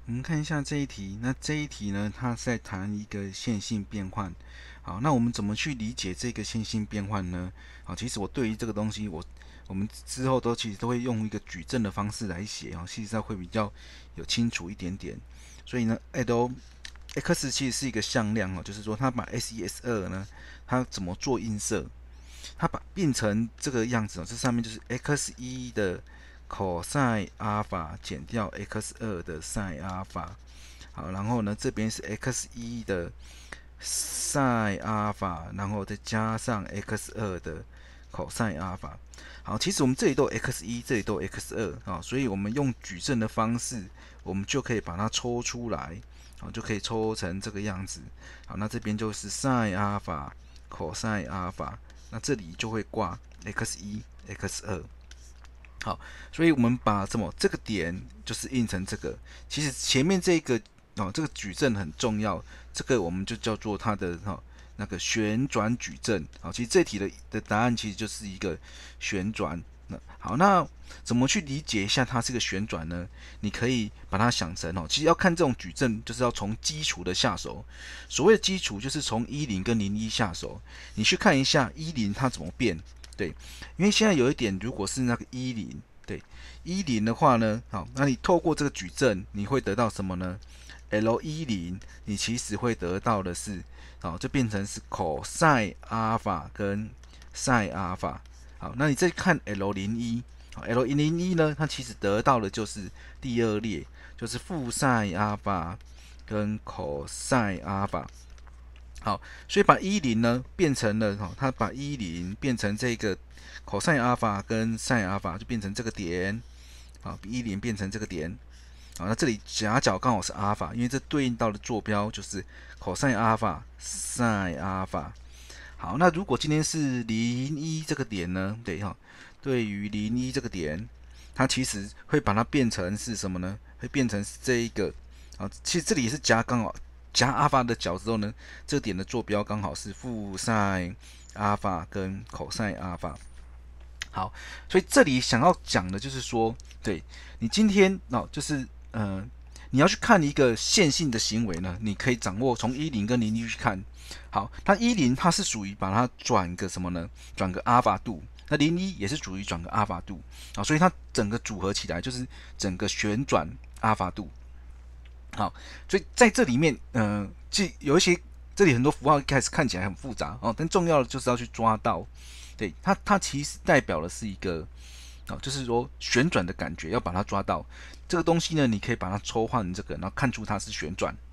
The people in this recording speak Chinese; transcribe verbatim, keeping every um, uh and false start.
我们看一下这一题，那这一题呢，它是在谈一个线性变换。好，那我们怎么去理解这个线性变换呢？好，其实我对于这个东西，我我们之后都其实都会用一个矩阵的方式来写啊，其实上会比较有清楚一点点。所以呢，L x 其实是一个向量哦，就是说它把 S 一 S 二呢，它怎么做映射？它把变成这个样子哦，这上面就是 x 一 的 cos 阿尔法减掉 x 二 的 sin 阿尔法。好，然后呢，这边是 x 一 的 sin 阿尔法，然后再加上 x 二 的 cos 阿尔法。好，其实我们这里都有 x 一，这里都有 x 二啊，所以我们用矩阵的方式，我们就可以把它抽出来，好，就可以抽成这个样子。好，那这边就是 sin 阿尔法 cos 阿尔法，那这里就会挂 x 一 x 二。好，所以我们把什么这个点就是印成这个，其实前面这个哦，这个矩阵很重要，这个我们就叫做它的哈、哦、那个旋转矩阵。好，其实这题的的答案其实就是一个旋转。那好，那怎么去理解一下它是个旋转呢？你可以把它想成哦，其实要看这种矩阵，就是要从基础的下手。所谓的基础就是从一零跟零一下手，你去看一下一零它怎么变。对，因为现在有一点，如果是那个一零，对，一零的话呢，好，那你透过这个矩阵，你会得到什么呢？L 一零，你其实会得到的是，好，就变成是 cos 阿尔法跟 sin 阿尔法。好，那你再看 L 零一，L 零一呢，它其实得到的就是第二列，就是负 sin 阿尔法跟 cos 阿尔法。好，所以把一零呢变成了哈，它把一零变成这个 cos 阿尔法跟 sin 阿尔法，就变成这个点。好，一零变成这个点。好，那这里夹角刚好是阿尔法，因为这对应到的坐标就是 cos 阿尔法 sin 阿尔法。好，那如果今天是零一这个点呢？对哈，对于零一这个点，它其实会把它变成是什么呢？会变成是这一个啊，其实这里也是夹刚好加阿尔法的角之后呢，这个点的坐标刚好是负 sin 阿尔法跟 cos 阿尔法。好，所以这里想要讲的就是说，对你今天哦，就是呃，你要去看一个线性的行为呢，你可以掌握从一零跟零一去看。好，它一零它是属于把它转个什么呢？转个阿尔法度。那零一也是属于转个阿尔法度啊，所以它整个组合起来就是整个旋转阿尔法度。好，所以在这里面，呃，这有一些这里很多符号一开始看起来很复杂哦，但重要的就是要去抓到，对它它其实代表的是一个哦，就是说旋转的感觉，要把它抓到。这个东西呢，你可以把它抽换这个，然后看出它是旋转。